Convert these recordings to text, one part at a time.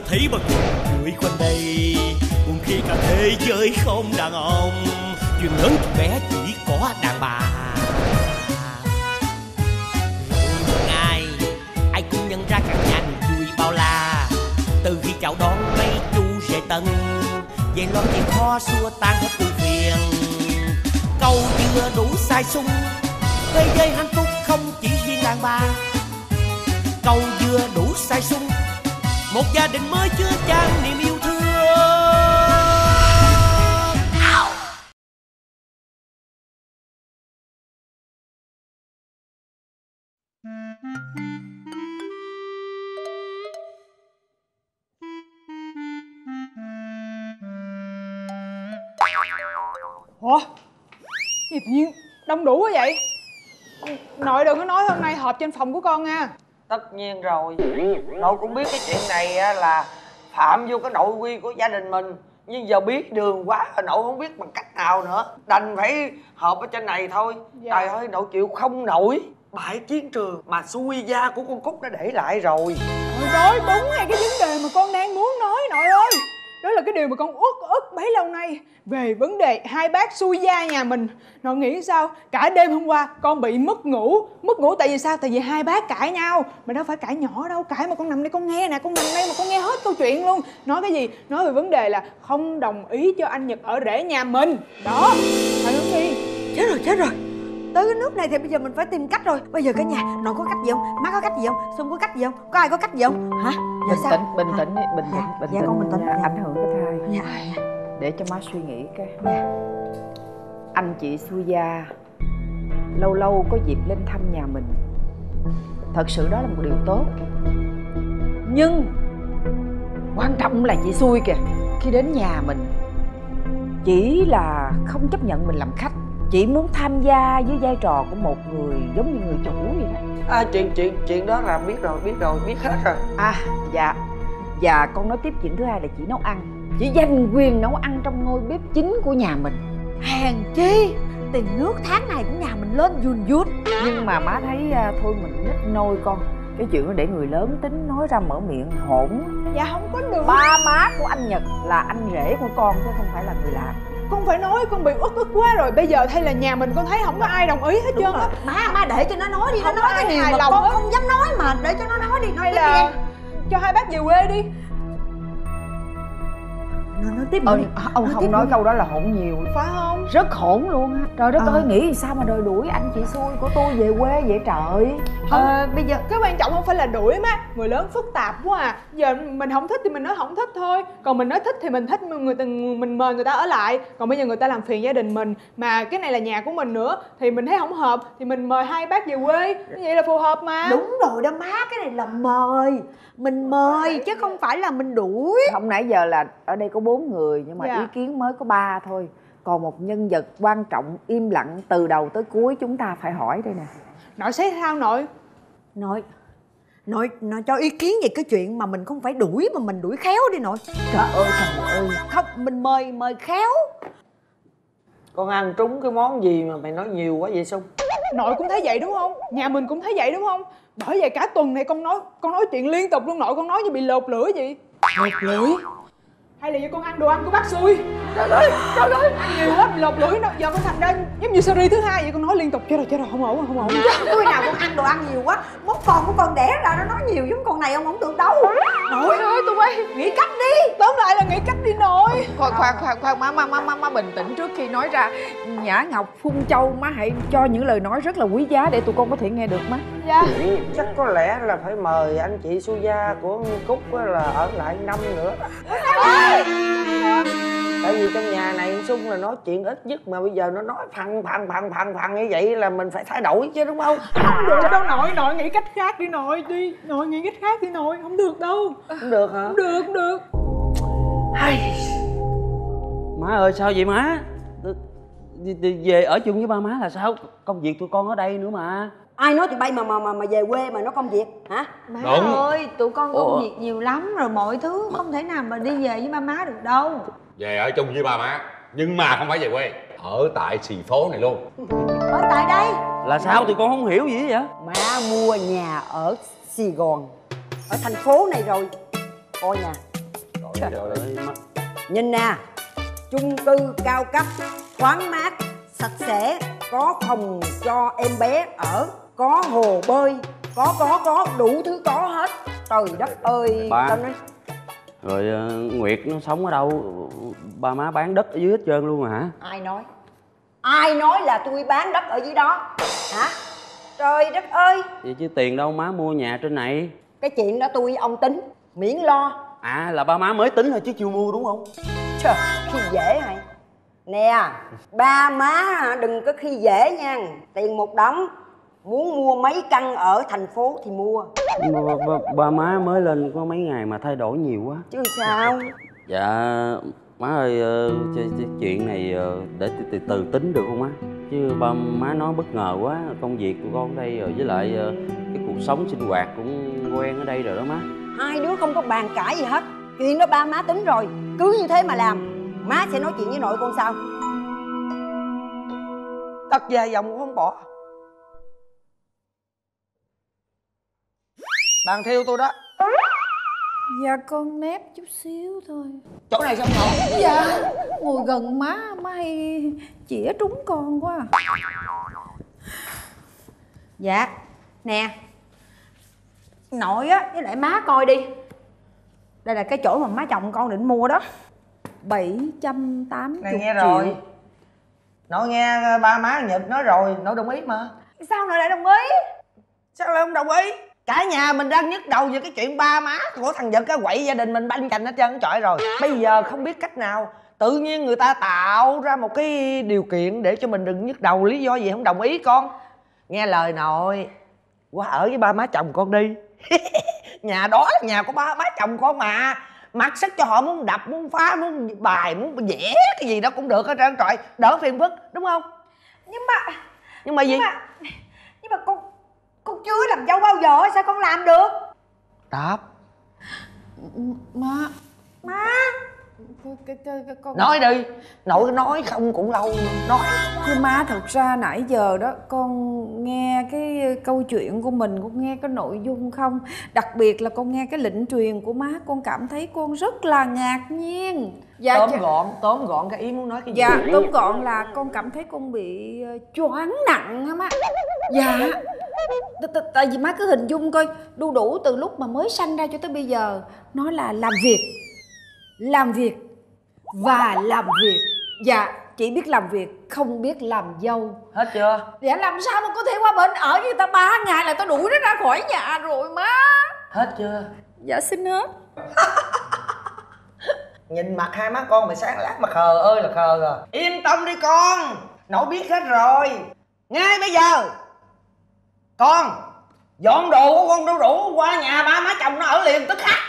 thấy bận rộn quanh đây, buồn khi cả thế giới không đàn ông, chuyện lớn chuyện bé chỉ có đàn bà. Rồi một ngày ai cũng nhận ra căn nhà niềm vui bao la, từ khi chào đón mấy chú rể tân về lo chuyện khó xua tan hết ưu phiền. Câu chưa đủ sai sung, thế giới hạnh phúc không chỉ riêng đàn bà. Câu vừa đủ sai sung, một gia đình mới chưa chan niềm yêu thương. Ủa? Gì tự nhiên đông đủ quá vậy? Nội đừng có nói hôm nay họp trên phòng của con nha. Tất nhiên rồi. Nội cũng biết cái chuyện này là phạm vô cái nội quy của gia đình mình. Nhưng giờ biết đường quá, nội không biết bằng cách nào nữa, đành phải họp ở trên này thôi. Trời ơi, nội chịu không nổi bãi chiến trường mà xui gia của con Cúc đã để lại rồi. Nội nói đúng ngay cái vấn đề mà con đang muốn nói nội ơi. Đó là cái điều mà con uất ức bấy lâu nay. Về vấn đề hai bác xui gia nhà mình. Nội nghĩ sao? Cả đêm hôm qua con bị mất ngủ. Mất ngủ tại vì sao? Tại vì hai bác cãi nhau. Mà đâu phải cãi nhỏ đâu. Cãi mà con nằm đây con nghe nè. Con nằm đây mà con nghe hết câu chuyện luôn. Nói cái gì? Nói về vấn đề là không đồng ý cho anh Nhật ở rể nhà mình. Đó. Phải hướng đi. Chết rồi. Tới cái nước này thì bây giờ mình phải tìm cách rồi. Bây giờ cả nhà, nội có cách gì không? Má có cách gì không? Xuân có cách gì không? Có ai có cách gì không? Hả? Giờ sao? Bình tĩnh đi, bình tĩnh. Con bình tĩnh. Ảnh hưởng cái thai. Dạ. Để cho má suy nghĩ cái. Anh chị xui gia lâu lâu có dịp lên thăm nhà mình, thật sự đó là một điều tốt. Nhưng quan trọng là chị xui kìa. Khi đến nhà mình chỉ là không chấp nhận mình làm khách, chỉ muốn tham gia với vai trò của một người giống như người chủ vậy đó. Chuyện đó là biết hết rồi. Dạ. Và con nói tiếp chuyện thứ hai là chị nấu ăn, chỉ giành quyền nấu ăn trong ngôi bếp chính của nhà mình. Hèn chi tiền nước tháng này của nhà mình lên vùn vút. Nhưng mà má thấy thôi mình nít nôi con. Cái chuyện đó để người lớn tính, nói ra mở miệng hỗn. Dạ không có được. Ba má của anh Nhật là anh rể của con chứ không phải là người làm. Con phải nói, con bị uất ức quá rồi. Bây giờ thay là nhà mình con thấy không có ai đồng ý hết trơn á. Má để cho nó nói đi. Nó nói cái điều mà con không dám nói mà. Để cho nó nói đi. Hay là cho hai bác về quê đi. Nói tiếp đi. Ông không nói câu đó là hỗn nhiều. Phải không? Rất hỗn luôn á. Trời đất ơi, nghĩ sao mà đòi đuổi anh chị xui của tôi về quê vậy trời. Bây giờ cái quan trọng không phải là đuổi má. Người lớn phức tạp quá à. Giờ mình không thích thì mình nói không thích thôi. Còn mình nói thích thì mình thích, mình mời người ta ở lại. Còn bây giờ người ta làm phiền gia đình mình, mà cái này là nhà của mình nữa, thì mình thấy không hợp thì mình mời hai bác về quê. Như vậy là phù hợp mà. Đúng rồi đó má, cái này là mời. Mình mời chứ không phải là mình đuổi. Không, nãy giờ là ở đây có 4 người nhưng mà ý kiến mới có 3 thôi. Còn một nhân vật quan trọng im lặng từ đầu tới cuối chúng ta phải hỏi đây nè. Nội thấy sao nội? Nội cho ý kiến về cái chuyện mà mình không phải đuổi mà mình đuổi khéo đi nội. Trời ơi. Không, mình mời khéo. Con ăn trúng cái món gì mà mày nói nhiều quá vậy Sung? Nội cũng thấy vậy đúng không? Nhà mình cũng thấy vậy đúng không? Bởi vậy cả tuần này con nói chuyện liên tục luôn nội. Con nói như bị lột lưỡi vậy. Lột lưỡi? Hay là do con ăn đồ ăn của bác xui? Trời ơi ăn nhiều quá bị lột lưỡi nó. Giờ con thành ra giống như series thứ 2 vậy. Con nói liên tục. Chết rồi không ổn. Khi nào con ăn đồ ăn nhiều quá, mốt con của con đẻ ra nó nói nhiều giống con này không được đâu. Nội ơi tụi bay nghĩ cách đi. Tóm lại là nghĩ cách đi nội. Khoan má bình tĩnh trước khi nói ra. Nhã Ngọc phun châu, má hãy cho những lời nói rất là quý giá để tụi con có thể nghe được má. Dạ. Chắc có lẽ là phải mời anh chị xui gia của Cúc là ở lại năm nữa. Tại vì trong nhà này Sung là nói chuyện ít nhất mà bây giờ nó nói phăng như vậy là mình phải thay đổi chứ đúng không? Không được đâu nội nghĩ cách khác đi nội đi. Nội nghĩ cách khác đi nội, không được đâu. Không được hả? Không được. Má ơi sao vậy má? Về ở chung với ba má là sao? Công việc tụi con ở đây nữa mà. Ai nói tụi bay mà về quê mà nó công việc hả? Má ơi, tụi con công việc nhiều lắm rồi, mọi thứ không thể nào mà đi về với ba má được đâu. Về ở chung với ba má, nhưng mà không phải về quê, ở tại xì phố này luôn. Ở tại đây. Là sao tụi con không hiểu gì vậy? Má mua nhà ở Sài Gòn, ở thành phố này rồi. Coi nè, Trời ơi, Nhìn nè, chung cư cao cấp, thoáng mát, sạch sẽ, có phòng cho em bé ở, có hồ bơi, có đủ thứ có hết. Trời đất ơi. Ba. Tao nói rồi Nguyệt nó sống ở đâu? Ba má bán đất ở dưới hết trơn luôn hả? ai nói là tôi bán đất ở dưới đó hả? Trời đất ơi. Vậy chứ tiền đâu má mua nhà trên này? Cái chuyện đó tôi với ông tính, miễn lo. À, là ba má mới tính thôi chứ chưa mua đúng không? Trời, khi dễ hay. Nè, ba má đừng có khi dễ nha. Tiền một đống, muốn mua mấy căn ở thành phố thì mua. Ba má mới lên có mấy ngày mà thay đổi nhiều quá. Chứ sao? Dạ má ơi, chuyện này để từ từ tính được không má? Chứ ba má nói bất ngờ quá, công việc của con đây rồi với lại cái cuộc sống sinh hoạt cũng quen ở đây rồi đó má. Hai đứa không có bàn cãi gì hết. Chuyện đó ba má tính rồi, cứ như thế mà làm. Má sẽ nói chuyện với nội con sau. Tật dài dòng cũng không bỏ. Bàn thiêu tôi đó. Dạ con nép chút xíu thôi. Chỗ này sao ngồi? Dạ ngồi gần má, má hay chĩa trúng con quá. Dạ nè, nội á với lại má coi đi. Đây là cái chỗ mà má chồng con định mua đó. 780 Này nghe triệu. rồi. Nội nghe ba má Nhật nói rồi, nội đồng ý mà. Sao nội lại đồng ý? Sao lại không đồng ý? Cả nhà mình đang nhức đầu về cái chuyện ba má của thằng Nhật á, quậy gia đình mình banh chành hết trơn trọi rồi. Bây giờ không biết cách nào, tự nhiên người ta tạo ra một cái điều kiện để cho mình đừng nhức đầu. Lý do gì không đồng ý con? Nghe lời nội, qua ở với ba má chồng con đi. Nhà đó là nhà của ba má chồng con mà. Mặc sức cho họ muốn đập, muốn phá, muốn bài, muốn vẽ cái gì đó cũng được hết trơn trọi. Đỡ phiền phức, đúng không? Nhưng mà gì? Nhưng mà con chưa làm dâu bao giờ, sao con làm được? Đáp. Má con Nói đi. Nội nói không cũng lâu. Nói. Thưa má, thật ra nãy giờ đó con nghe cái câu chuyện của mình, con nghe cái nội dung không, đặc biệt là con nghe cái lệnh truyền của má, con cảm thấy con rất là ngạc nhiên. Dạ, Tóm gọn cái ý muốn nói cái gì? dạ tóm gọn là con cảm thấy con bị choáng nặng á má. Dạ tại vì má cứ hình dung coi, đu đủ từ lúc mà mới sanh ra cho tới bây giờ nó là làm việc và làm việc. Dạ chỉ biết làm việc, không biết làm dâu. Hết chưa? Dạ làm sao mà có thể qua bên ở với người ta 3 ngày là tao đuổi nó ra khỏi nhà rồi má. Hết chưa? Dạ xin hết. Nhìn mặt hai má con mày sáng lát mà khờ ơi là khờ rồi. Yên tâm đi con, nội biết hết rồi. Ngay bây giờ con dọn đồ của con đu đủ qua nhà ba má chồng nó ở liền tức khắc.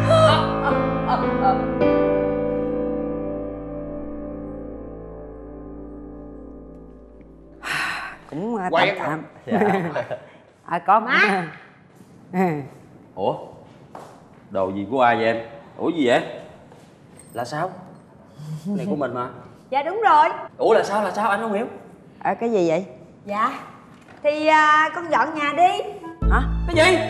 Cũng Quen tạm. Dạ. Có má. Ủa? Đồ gì của ai vậy em? Ủa gì vậy? Là sao? Cái này của mình mà. Dạ đúng rồi. Ủa là sao anh không hiểu? Cái gì vậy? Dạ thì con dọn nhà đi. Hả? Cái gì?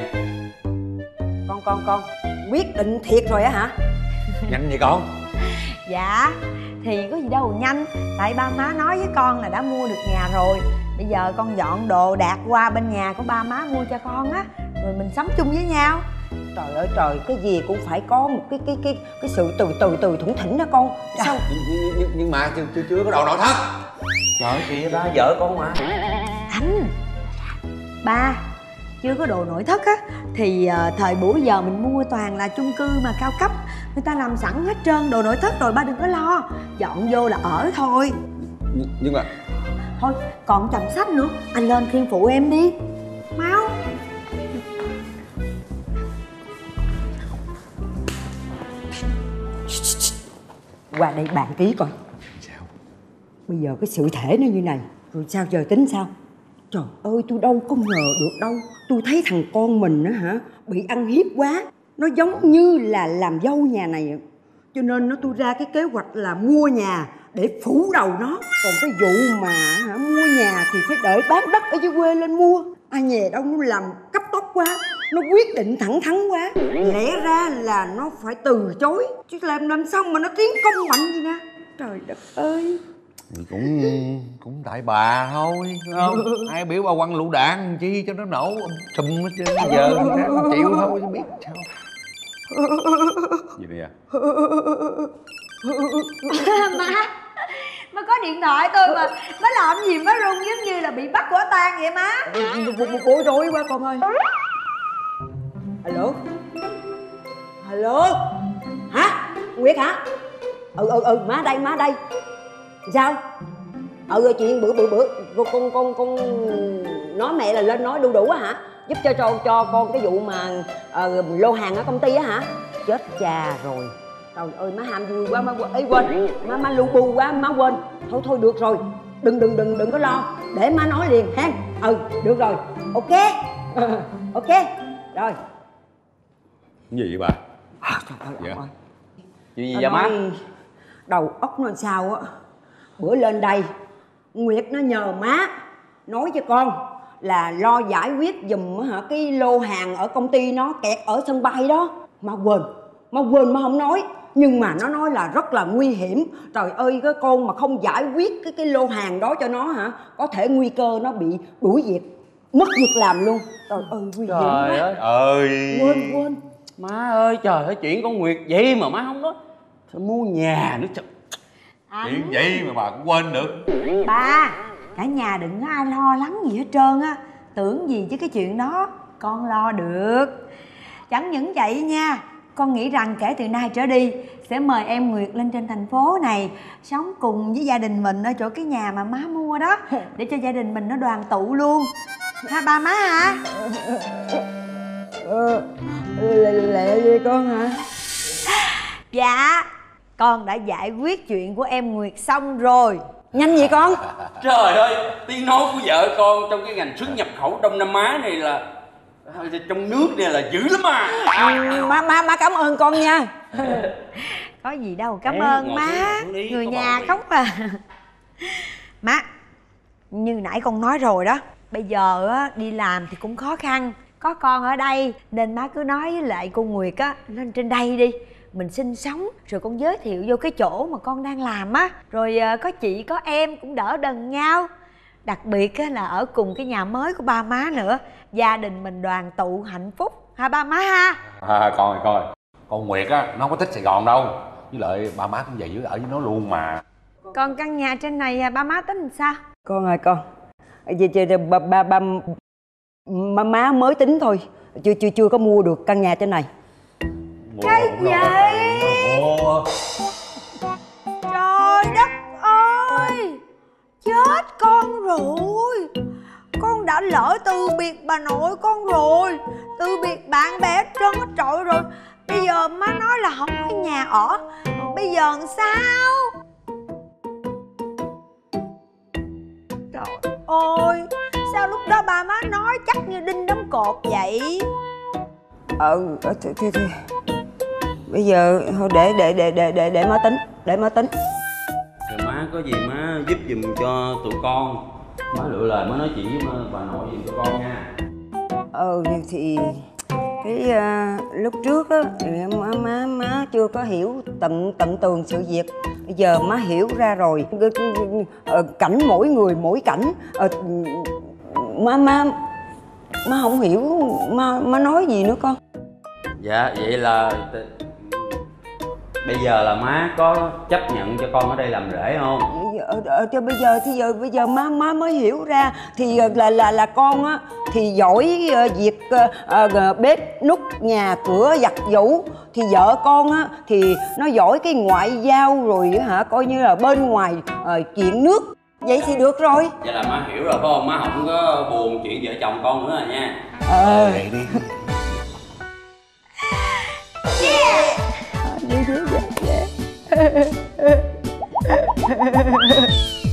Con quyết định thiệt rồi á hả? Nhanh vậy con? Dạ thì có gì đâu nhanh, tại ba má nói với con là đã mua được nhà rồi. Bây giờ con dọn đồ đạc qua bên nhà của ba má mua cho con á, rồi mình sống chung với nhau. Trời ơi trời, cái gì cũng phải có một cái sự từ thủng thỉnh đó con. Sao? Nhưng mà chưa có đồ nội thất. Trời kìa ba, vợ con mà. Anh ba chưa có đồ nội thất á thì thời buổi giờ mình mua toàn là chung cư mà cao cấp, người ta làm sẵn hết trơn đồ nội thất rồi, ba đừng có lo, dọn vô là ở thôi. Nhưng mà Thôi còn chồng sách nữa, anh lên khiêng phụ em đi mau. Qua đây bàn ký coi. sao? Bây giờ cái sự thể nó như này, rồi sao giờ tính sao? Trời ơi, tôi đâu có ngờ được đâu. Tôi thấy thằng con mình á hả, bị ăn hiếp quá. Nó giống như là làm dâu nhà này. Cho nên nó tôi ra cái kế hoạch là mua nhà để phủ đầu nó. Còn cái vụ mà mua nhà thì phải đợi bán đất ở dưới quê lên mua. Ai nhè đâu nó làm cấp tốc quá. nó quyết định thẳng thắn quá, lẽ ra là nó phải từ chối chứ làm sao mà nó tiến công mạnh gì nè. Trời đất ơi. Cũng tại bà thôi, đúng không? Ai biểu bà quăng lựu đạn chi cho nó nổ sùm hết trơn. Giờ chịu thôi chứ biết sao. Gì nè? Má có điện thoại tôi mà má làm gì má run giống như là bị bắt quả tang vậy má. Bối rối quá con ơi. Alo. Alo. Hả? Nguyệt hả? Má đây. Sao? Chuyện bữa con nói mẹ là lên nói đu đủ á hả? Giúp cho con cái vụ mà lô hàng ở công ty á hả? Chết cha rồi. Trời ơi má ham vui quá, má quên. Má lu bu quá, má quên. Thôi được rồi. Đừng có lo. Để má nói liền ha. Được rồi. Ok. Ok. Rồi. Cái gì vậy bà? Trời ơi. Chuyện gì vậy má? Đầu óc nó sao á. Bữa lên đây Nguyệt nó nhờ má nói cho con là lo giải quyết giùm hả cái lô hàng ở công ty nó kẹt ở sân bay đó. Má quên má không nói. Nhưng mà nó nói là rất là nguy hiểm. Trời ơi, cái con mà không giải quyết cái lô hàng đó cho nó hả, có thể nguy cơ nó bị đuổi việc, mất việc làm luôn. Trời ơi, nguy hiểm quá. Trời ơi. Quên. Má ơi, trời ơi, chuyện con Nguyệt vậy mà má không nói. Sao mua nhà nữa trời. Chuyện vậy mà bà cũng quên được. Ba, cả nhà đừng có ai lo lắng gì hết trơn á. Tưởng gì chứ cái chuyện đó con lo được. Chẳng những vậy nha, con nghĩ rằng kể từ nay trở đi sẽ mời em Nguyệt lên trên thành phố này sống cùng với gia đình mình ở chỗ cái nhà mà má mua đó, để cho gia đình mình nó đoàn tụ luôn. Ha ba má hả? Lẹ gì con hả? Dạ, con đã giải quyết chuyện của em Nguyệt xong rồi. Nhanh vậy con? Trời ơi, tiếng nói của vợ con trong cái ngành xuất nhập khẩu Đông Nam Á này là trong nước này là dữ lắm à. Má cảm ơn con nha. Có gì đâu cảm ơn má. Người nhà không à. Má, như nãy con nói rồi đó, bây giờ á đi làm thì cũng khó khăn, có con ở đây nên má cứ nói với lại cô Nguyệt á lên trên đây đi, mình sinh sống rồi con giới thiệu vô cái chỗ mà con đang làm á, rồi có chị có em cũng đỡ đần nhau. Đặc biệt á là ở cùng cái nhà mới của ba má nữa, gia đình mình đoàn tụ hạnh phúc ha ba má ha. Con Nguyệt á nó không có thích Sài Gòn đâu, với lại ba má cũng về dưới ở với nó luôn mà. Còn căn nhà trên này ba má tính làm sao? Con ơi con, má mới tính thôi, chưa có mua được căn nhà trên này. Cái gì? Trời đất ơi, chết con rồi. Con đã lỡ từ biệt bà nội con rồi, từ biệt bạn bè hết trơn hết trọi rồi. Bây giờ má nói là không có nhà ở, bây giờ làm sao? Trời ơi, sao lúc đó ba má nói chắc như đinh đóng cột vậy? Thì bây giờ thôi để má tính. Thì má có gì má giúp giùm cho tụi con. Má lựa lời má nói chuyện với bà nội giùm cho con nha. Thì cái lúc trước á má chưa có hiểu tận tường sự việc. Bây giờ má hiểu ra rồi. Cảnh mỗi người mỗi cảnh. Má không hiểu má nói gì nữa con. Dạ vậy là bây giờ là má có chấp nhận cho con ở đây làm rể không? Bây giờ má mới hiểu ra. Thì là con á thì giỏi việc bếp núc nhà cửa giặt giũ. Thì vợ con á thì nó giỏi cái ngoại giao rồi hả, coi như là bên ngoài chuyện nước. Vậy thì được rồi. Vậy là má hiểu rồi phải không? Má không có buồn chuyện vợ chồng con nữa rồi nha. Vậy đi. Yeah.